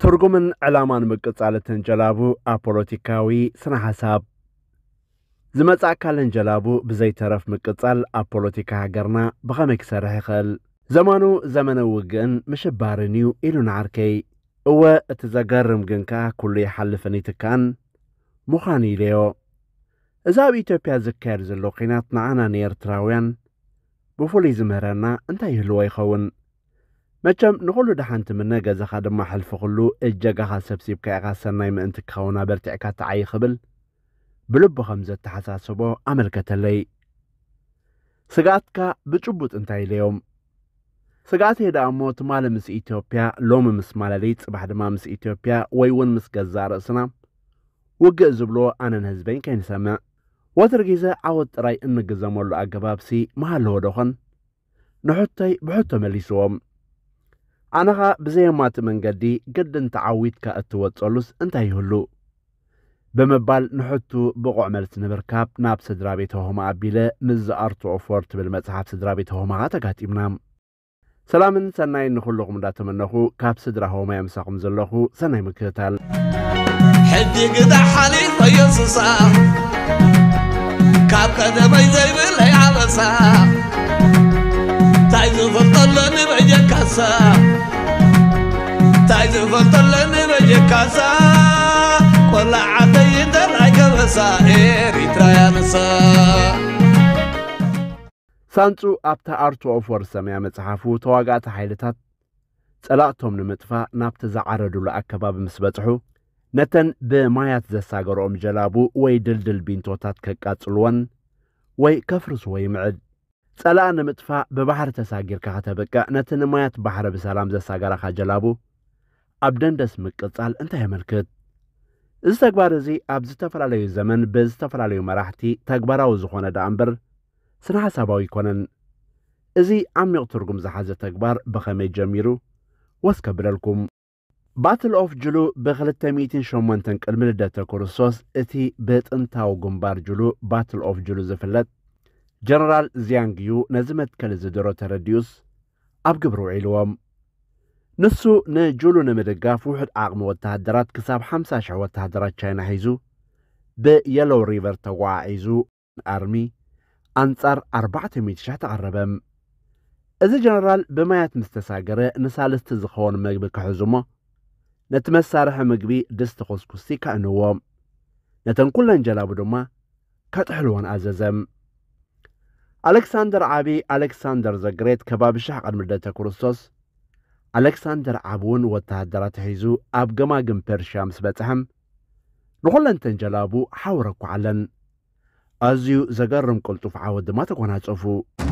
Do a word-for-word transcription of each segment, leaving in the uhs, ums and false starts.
ትርጉምን ዕላማን ምቅጻለትን ጀላቡ አፖለቲካዊ ስነ ሐሳብ ዝመጻ ካለን ጀላቡ ብዘይ ተረፍ ምቅጻል አፖለቲካ ሃገርና በኸመይ ክሰርሕ ይኽእል ዘመኑ ዘመነ ውግእን ምሽባርንዩ ኢሉን ዓርከይ እወ እቲ ዘገርም ግንካ ኩሉ ይሓልፍን ይትካን ሙኻን ኢልዮ እዛ ኣብ ኢትዮጵያ ዝካየድ ዘሎ ኺናት ንዓና ንኤርትራውያን ብፍሉይ ዝምህረና እንታይ ይህልዎ ይኸውን መቸም ንኹሉ ደሓንቲ ምነ ገዛኻ ድማ ሕልፊ ኩሉ እጀጋኻ ሰብሲብካ ኢኻ ሰናይ ምእንቲ ክኸውና በርቲዕካ ተዓይ ኽብል ብልቢ ከም ዘተሓሳስቦ ኣመልከተለይ ስጋኣትካ ብጭቡጥ እንታይ ኢልዮም ስጋኣተይ ደኣ እሞ ትማለ ምስ ኢትዮጵያ ሎሚ ምስ ማለለይ ጽባሕ ድማ ምስ ኢትዮጵያ ወይ እውን ምስ ገዛእ ርእስና ውግእ ዝብሎ ኣነን ህዝበይን ከይንሰምዕ ወትር ጊዜ ዓወት ጥራይ እንግዘመሉ ኣገባብሲ መሃለዎ ዶኾን ንሕቶይ ብሕቶ መሊስዎም ኣነኻ ብዘየማት መንገዲ ግድን ተዓዊትካ እትወጸሉስ እንታይ ይህሉ ብምባል ንሕቱ ብቑዕ መልሲ ንምርካብ ናብ ስድራ ቤተሆማ ኣቢለ ምስ ዝኣርቱ ኦፎር ትብል መጽሓፍ ስድራ ቤተሆማኻ ተጋጢምና ሰላምን ሰናይን ንኹልኹም እንዳተመነኹ ካብ ስድራ ሆማ የምሳኹም ዘለኹ ሰናይ ምክትታል ሕጂ ግዳ ሓሊፍ የሱሳ ካብ ቀደመይ ዘይብለይ ዓበሳ ታይ ዝፈልጠለኒ በጀካሳ ታይ ዝፈልጠለኒ በጀካሳ ቆላ ዓደይ እንደላይ ከበሳ ኤሪትራ ያነሳ ሳንጹ ኣብታ ኣርቱ ኦፎር ሰማያ መጽሓፉ ተዋጋእቲ ሓይልታት ጸላእቶም ንምጥፋእ ናብቲ ዝዓረዱሉ ኣከባቢ ምስ በጽሑ ነተን ብማያት ዘሳገሮኦም ጀላቡ ወይ ድልድል ቢንቶታት ከቃጽልወን ወይ ከፍርስዎ ይምዕድ ጸላእ ንምጥፋእ ብባሕሪ ተሳጊርካ ኸተበቅዕ ነቲ ንማያት ባሕሪ ብሰላም ዘሳገራኻ ጀላቡ ኣብ ደንደስ ምቅጻል እንታይ የመልክት እዚ ተግባር እዚ ኣብ ዝተፈላለዩ ዘመን ብዝተፈላለዩ መራሕቲ ተግባራዊ ዝኾነ ዳ እምበር ስነ ሐሳባዊ ይኮነን እዚ ዓሚቕ ትርጉም ዝሓዘ ተግባር ብኸመይ ጀሚሩ ወስከብለልኩም ባትል ኦፍ ጁሉ ብክልተ ሚእትን ሸሞንተ ቅድሚ ልደተ ክርስቶስ እቲ ብጥንታዊ ግንባር ጁሉ ባትል ኦፍ ጁሉ ዝፍለጥ ጀነራል ዚያንግዩ ነዚ መትከል ዝድሮ ተረዲዩስ ኣብ ግብሪ ውዒልዎም ንሱ ንጁሉ ንምድጋፍ ውሕድ ዓቕሚ ወተሃደራት ክሳብ ሓምሳ ሽሕ ወተሃደራት ቻይና ሒዙ ብየሎው ሪቨር ተጓዒዙ ኣርሚ ኣንጻር ኣርባዕተ ሚእቲ ሽሕ ተቐረበም እዚ ጀነራል ብማያት ምስ ተሳገረ ንሳልስቲ ዝኸውን መግቢ ክሕዙ እሞ ነቲ መሳርሒ ምግቢ ድስቲ ኹስኩስቲ ከእንዎም ነተን ኩለን ጀላቡ ድማ ከጥሕልዎን ኣዘዘም ኣሌክሳንደር ዓቢ ኣሌክሳንደር ዘግሬት ከባቢ ሽሕ ቅድሚ ልደተ ክርስቶስ ኣሌክሳንደር ዓቢ እውን ወተሃደራት ሒዙ ኣብ ገማግም ፐርሽያ ምስ በጽሐም ንኹለንተን ጀላቡ ሓውረኳዓለን ኣዝዩ ዘገርም ቅልጡፍ ዓወት ድማ ተጎናጸፉ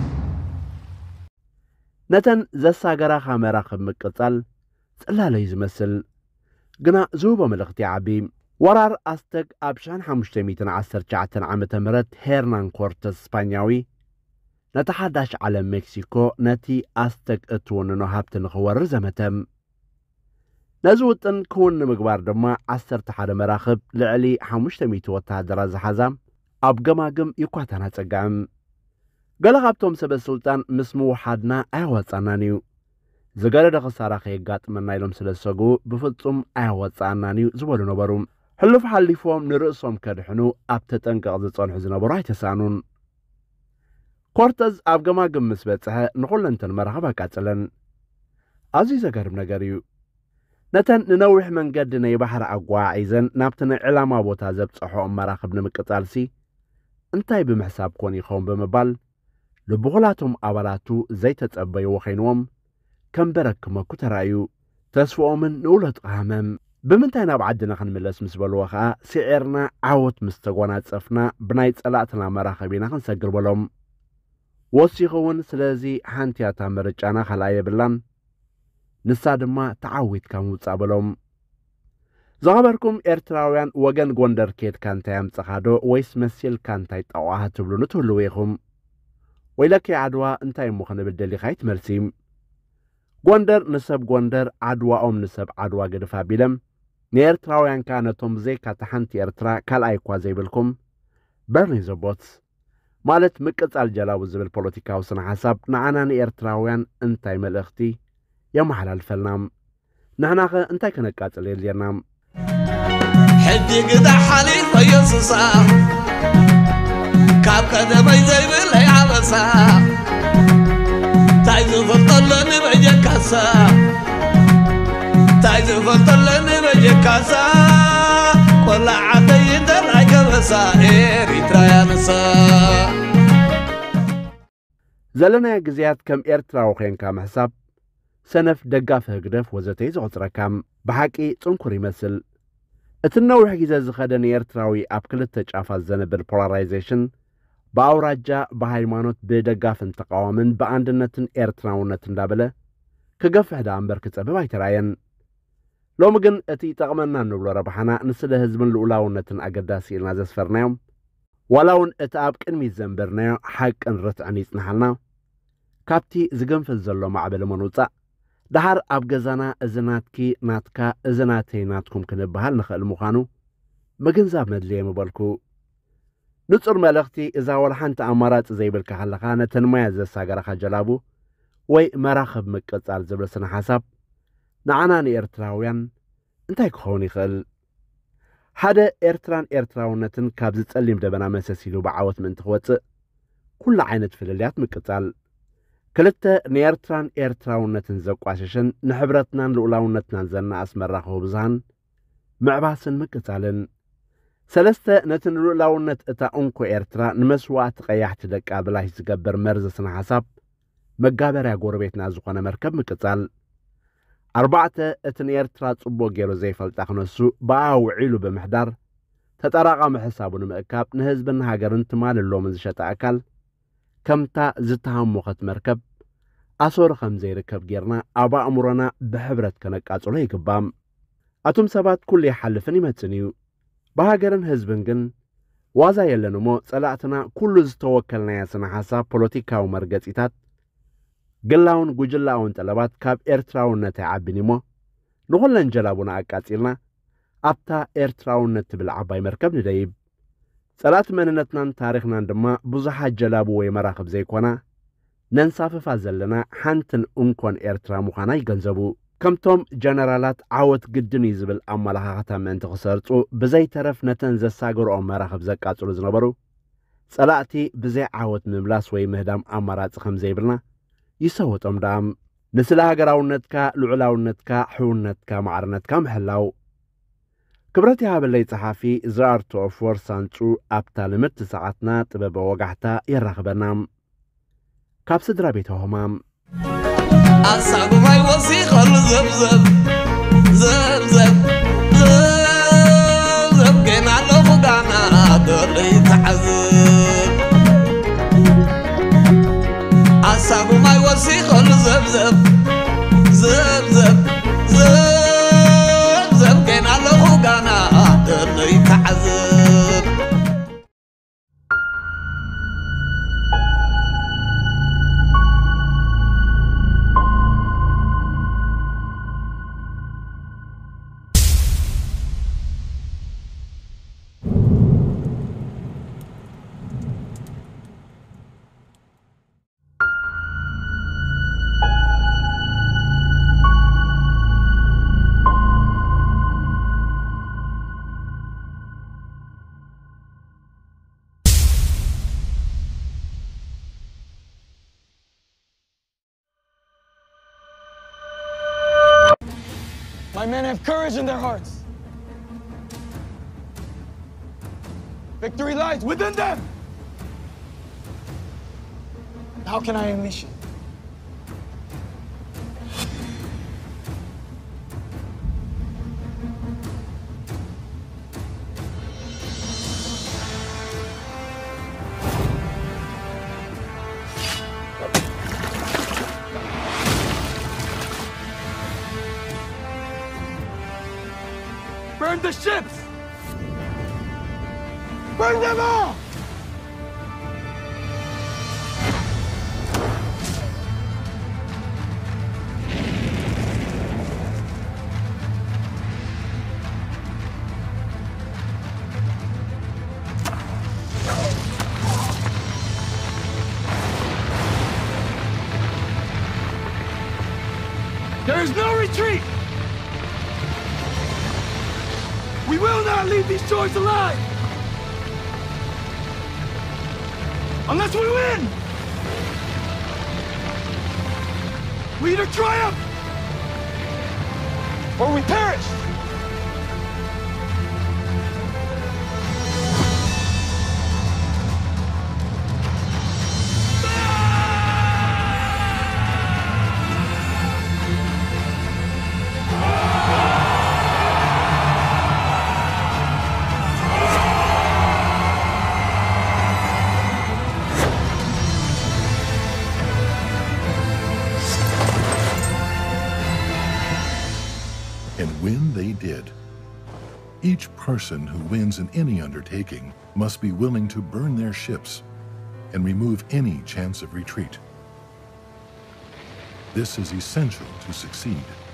ነተን ዘሳገራኻ መራኽብ ምቅጻል ጽላለይ ዝመስል ግና ዝህቦ መልእኽቲ ዓቢ ወራር ኣስተግ ኣብ ሽሕን ሓሙሽተ ሚእትን ዓሰርተ ትሽዓተ ዓመተ ምህረት ሄርናን ኮርተስ ስፓኛዊ ነቲ ሓዳሽ ዓለም ሜክሲኮ ነቲ ኣስተግ እትውንኖ ሃብቲ ንኽወርር ዘመተም ነዚ ውጥን ክውን ንምግባር ድማ ዓሰርተ ሓደ መራኽብ ልዕሊ ሓሙሽተ ሚእቲ ወተሃደራት ዝሓዛ ኣብ ገማግም ይኳታና ጸጋም ገለ ካብቶም ሰበ ስልጣን ምስ ምውሓድና ኣያወጻናን እዩ ዝገለደ ኽሳራ ኸየጋጥመና ኢሎም ስለ ዝሰጉ ብፍጹም ኣያወጻናን እዩ ዝበሉ ነበሩ ሕሉፍ ሓሊፎም ንርእሶም ከድሕኑ ኣብ ተጠንቀቕ ዝጸንሑ ዝነበሩ ኣይተሳኑን ኮርተዝ ኣብ ገማግም ምስ በጽሐ ንኹለንተን መራኽብ ኣቃጽለን ኣዝዩ ዘገርም ነገር እዩ ነተን ንነዊሕ መንገዲ ናይ ባሕሪ ኣጓዒዘን ናብቲ ናይ ዕላማ ቦታ ዘብጽሖኦም መራኽብ ንምቅጻልሲ እንታይ ብምሕሳብ ኮን ይኸውን ብምባል ልብኹላቶም ኣባላቱ ዘይተጸበይዎ ኸይንዎም ከም በረክመኩ ተራእዩ ተስፍኦምን ንኡለት ቐሃመም ብምንታይ ናብ ዓድና ክንምለስ ምስ በልዎ ኸዓ ስዒርና ዓወት ምስ ተጐናጸፍና ብናይ ጸላእትና መራኸብ ኢና ክንሰግር በሎም ወሲኹ እውን ስለዚ ሓንቲያታ ምርጫና ኻልኣ የብላን ንሳ ድማ ተዓዊትካ ምውጻእ በሎም ዝኸበርኩም ኤርትራውያን ወገን ጎንደር ኬድካ እንታይ ኣምጽኻዶ ወይስ መሲልካ እንታይ ጠቕዋህ ትብሉ ንትህልው ኢኹም ወይ ለከ ዓድዋ እንታይ እሞ ክንብል ደሊኻ ይትመልሲ ጎንደር ንሰብ ጎንደር ዓድዋኦም ንሰብ ዓድዋ ግድፍ ኣቢለም ንኤርትራውያንካ ነቶም ብዘይካ ተሓንቲ ኤርትራ ካልኣይ እኳ ዘይብልኩም በርኒ ዘቦትስ ማለት ምቅጻል ጀላቡ ዝብል ፖለቲካዊ ስነ ሓሳብ ንዓና ንኤርትራውያን እንታይ መልእኽቲ የመሓላልፈልናም نحن انتي كنقاتل يلينا حدي قدا حليف يصصا كاب قدمي زي بالله عبسا تعيز فلطلني بجي كاسا تعيز فلطلني بجي كاسا ولا عدي درعي كبسا إيريترا يا نسا زلنا يجزيات كم إيرترا وخين كام حساب سنف دقاف هقدف وزتي زغطرا كام بحاكي تنكر يمثل اتنوح جيزة زخدن إيرتراوي أبكل التجافة الزنبر polarization باوراجا بهايمانوت بدقاف انتقاومن باندنتن إيرتراونتن دابله كقف هدا أمبركت أبي بايتراين لو مجن اتي تغمنا نبلو ربحنا نسل هزمن لولاونتن أقداسي النازس فرنايوم ولون اتقابك انمي الزنبرنايو حق انرت عنيس نحلنا كابتي زقن في الزلو معبل منوطة دحر أبجزانا إزناتكي ناتكا إزناتي ناتكم كنبهال نخل مخانو مجنزاب مدلية مبالكو نتصر ملغتي إذا ورحانت أمارات زي بالكحلقانة تنميز الساقرة خجلابو وي مراخب مكتال زبلسنا حساب نعناني إرتراويان انتاي كخوني خل حدا إرتران إرتراونتن كابز تسلم دبنا مساسيلو بعوت من تخوات كل عينة فلليات مكتال كلتا نيرتران إيرتراونتن زقواششن نحبرتنا لولاونتنا زنا أسمراخو بزان معباسن مكتالن سلسته نتن لولاونت اتا انكو إيرترا نمسوات قياحت دك قابلاه يزقبر مرزسنا حساب مقابر يا قربيتنا زقونا مركب مكتال أربعة اتن إيرترا تصبو جيرو زي فلتاخنسو باو عيلو بمحدار تتراغا محسابو نمأكاب نهزبن هاقرن تمال اللومن زشتا أكال كمتا زتهم وقت مركب أصور خمزي ركب جيرنا أبا أمرنا بحبرت كنك أصولي كبام أتم سبات كل حلفني متسنيو بهاجرن هزبنجن وازا يلنمو صلاتنا كل زتوكلنا ياسنا حساب بوليتيكا ومرقصيتات قلاون قجلاون طلبات كاب إيرتراون نتعبنيمو نقولن جلابونا أقاصيلنا أبتا إيرتراون نتبل عباي مركب ندايب صلات مننتنا تاريخنا عندما بزحات جلابو ويمراخب زي كونا ننصافف زلنا حانتن انكون إيرترا مخانا يغنزبو كمتم جنرالات عاوت قدن يزبل أمالها من تخسرتو بزي ترف نتن زساقر أو مراخب زكاتو لزنبرو صلاتي بزي عاوت مملاس ويمهدام أمارات خمزي بلنا يسوت أمدام نسلها قراونتكا لعلاونتكا حونتكا معرنتكا محلاو كبرتي هابلي صحافي زارتو فورسانتو أبتا لمت ساعتنا تبب وقعتا يرغبنام كابس درابيتو همام أصعب ما يوصيخ الزبزب زبزب زبزب كين على فقانا دولي تعذب أصعب ما يوصيخ الزبزب زبزب زبزب كين على فقانا دولي تعذب My men have courage in their hearts. Victory lies within them. How can I unleash it? Burn the ships! Burn them all! There is no retreat! We will not leave these shores alive! Unless we win! We either triumph or we perish! And when they did, each person who wins in any undertaking must be willing to burn their ships and remove any chance of retreat. This is essential to succeed.